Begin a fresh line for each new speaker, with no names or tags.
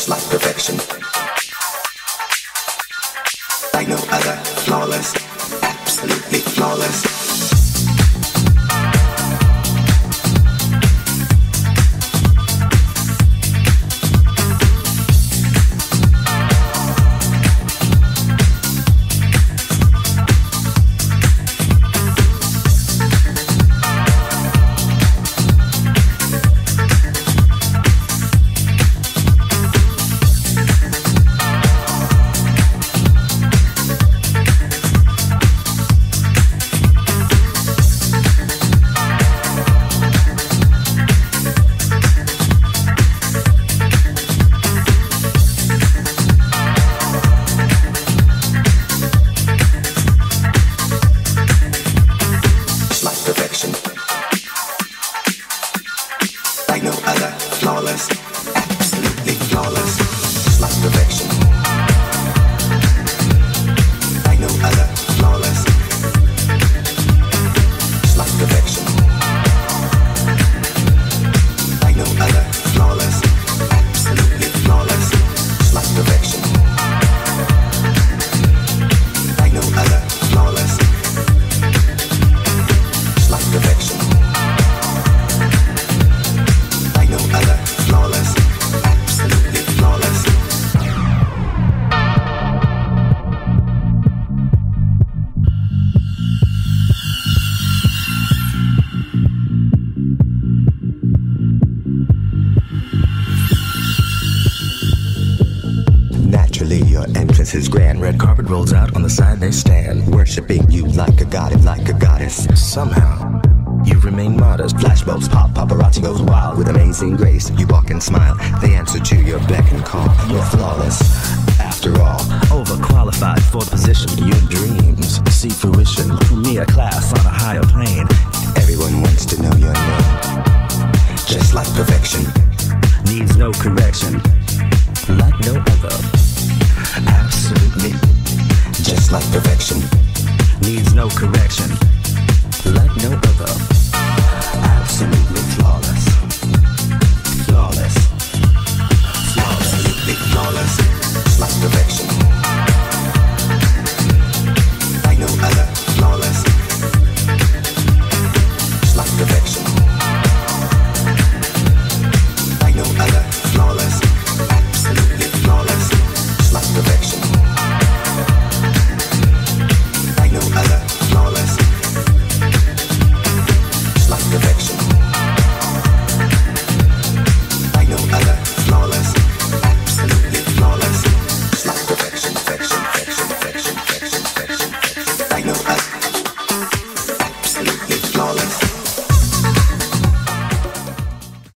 like perfection. Like no other, flawless, absolutely flawless. Like no other, flawless, absolutely flawless, just like perfection. Like no other, flawless, just like perfection. Like no other, flawless, absolutely flawless, just like perfection. Like no other, flawless, just like perfection. Other, flawless, absolutely flawless. Naturally, your entrance is grand. Red carpet rolls out, on the side they stand, worshipping you like a god, like a goddess. Somehow you remain modest. Flashbulbs pop, paparazzi goes wild. With amazing grace, you walk and smile. They answer to your beck and call. You're flawless, after all. Overqualified for the position. Your dreams see fruition. Me a class on a higher plane. Everyone wants to know your name. Just like perfection. Needs no correction. Like no other. Absolutely. Just like perfection. Needs no correction. Like no other, absolutely.